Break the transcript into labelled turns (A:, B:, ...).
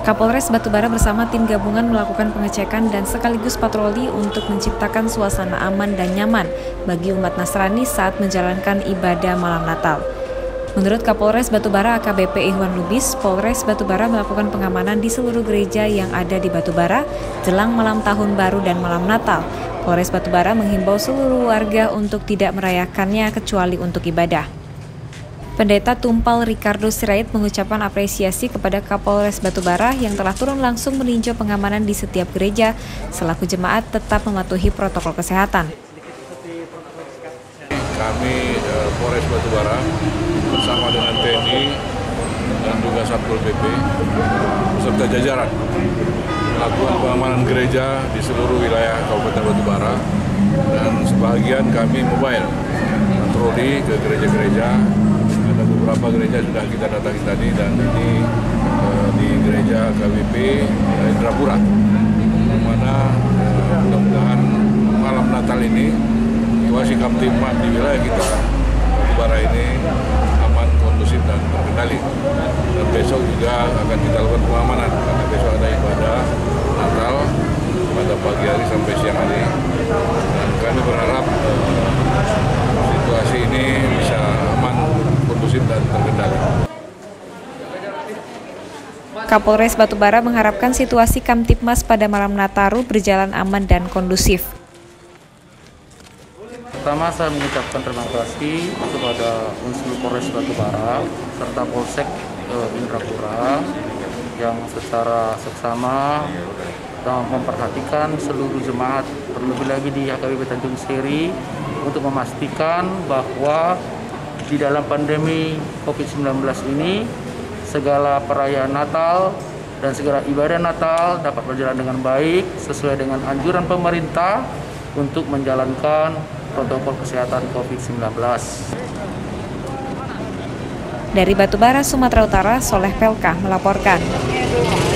A: Kapolres Batubara bersama tim gabungan melakukan pengecekan dan sekaligus patroli untuk menciptakan suasana aman dan nyaman bagi umat Nasrani saat menjalankan ibadah malam Natal. Menurut Kapolres Batubara AKBP Ihwan Lubis, Polres Batubara melakukan pengamanan di seluruh gereja yang ada di Batubara jelang malam Tahun Baru dan malam Natal. Polres Batubara menghimbau seluruh warga untuk tidak merayakannya kecuali untuk ibadah. Pendeta Tumpal Ricardo Sirait mengucapkan apresiasi kepada Kapolres Batubara yang telah turun langsung meninjau pengamanan di setiap gereja selaku jemaat tetap mematuhi protokol kesehatan.
B: Kami Polres Batubara bersama dengan TNI dan juga Satpol PP beserta jajaran melakukan pengamanan gereja di seluruh wilayah Kabupaten Batubara, dan sebagian kami mobile patroli ke gereja-gereja. Ada beberapa gereja sudah kita datangi tadi, dan ini di gereja KBP Indrapura, di mana mudah-mudahan malam Natal ini situasi Kamtipmas di wilayah kita Batubara ini aman, kondusif dan terkendali. Dan besok juga akan kita lakukan pengamanan karena besok ada ibadah Natal pada pagi hari sampai siang hari, dan kami berharap situasi ini bisa aman, kondusif dan terkendali.
A: Kapolres Batubara mengharapkan situasi Kamtipmas pada malam Nataru berjalan aman dan kondusif.
C: Pertama, saya mengucapkan terima kasih kepada unsur Polres Batubara serta Polsek Indrapura yang secara seksama dan memperhatikan seluruh jemaat, terlebih lagi di AKBP Tanjung Seri, untuk memastikan bahwa di dalam pandemi COVID-19 ini segala perayaan Natal dan segala ibadah Natal dapat berjalan dengan baik sesuai dengan anjuran pemerintah untuk menjalankan protokol kesehatan COVID-19.
A: Dari Batubara, Sumatera Utara, Soleh Pelkah melaporkan.